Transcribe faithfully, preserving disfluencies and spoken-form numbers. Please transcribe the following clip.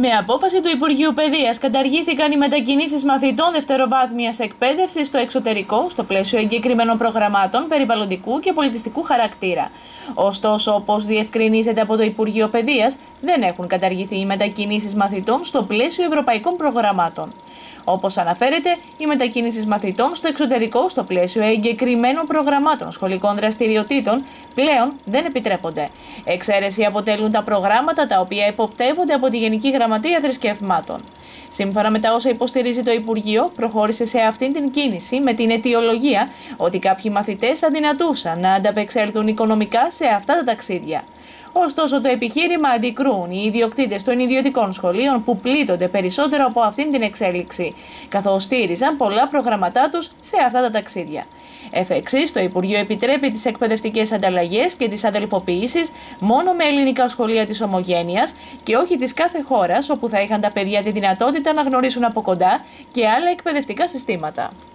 Με απόφαση του Υπουργείου Παιδείας καταργήθηκαν οι μετακινήσεις μαθητών δευτεροβάθμιας εκπαίδευσης στο εξωτερικό στο πλαίσιο εγκεκριμένων προγραμμάτων περιβαλλοντικού και πολιτιστικού χαρακτήρα. Ωστόσο, όπως διευκρινίζεται από το Υπουργείο Παιδείας, δεν έχουν καταργηθεί οι μετακινήσεις μαθητών στο πλαίσιο ευρωπαϊκών προγραμμάτων. Όπως αναφέρεται, οι μετακινήσεις μαθητών στο εξωτερικό στο πλαίσιο εγκεκριμένων προγραμμάτων σχολικών δραστηριοτήτων πλέον δεν επιτρέπονται. Εξαίρεση αποτελούν τα προγράμματα τα οποία υποπτεύονται από τη Γενική Γραμματεία Θρησκευμάτων. Σύμφωνα με τα όσα υποστηρίζει το Υπουργείο, προχώρησε σε αυτήν την κίνηση με την αιτιολογία ότι κάποιοι μαθητές αδυνατούσαν να ανταπεξέλθουν οικονομικά σε αυτά τα ταξίδια. Ωστόσο, το επιχείρημα αντικρούν οι ιδιοκτήτες των ιδιωτικών σχολείων που πλήττονται περισσότερο από αυτήν την εξέλιξη, καθώς στήριζαν πολλά προγραμματά τους σε αυτά τα ταξίδια. Εφ' εξής, το Υπουργείο επιτρέπει τις εκπαιδευτικές ανταλλαγές και τις αδελφοποιήσεις μόνο με ελληνικά σχολεία της ομογένειας και όχι της κάθε χώρας, όπου θα είχαν τα παιδιά τη δυνατότητα να γνωρίσουν από κοντά και άλλα εκπαιδευτικά συστήματα.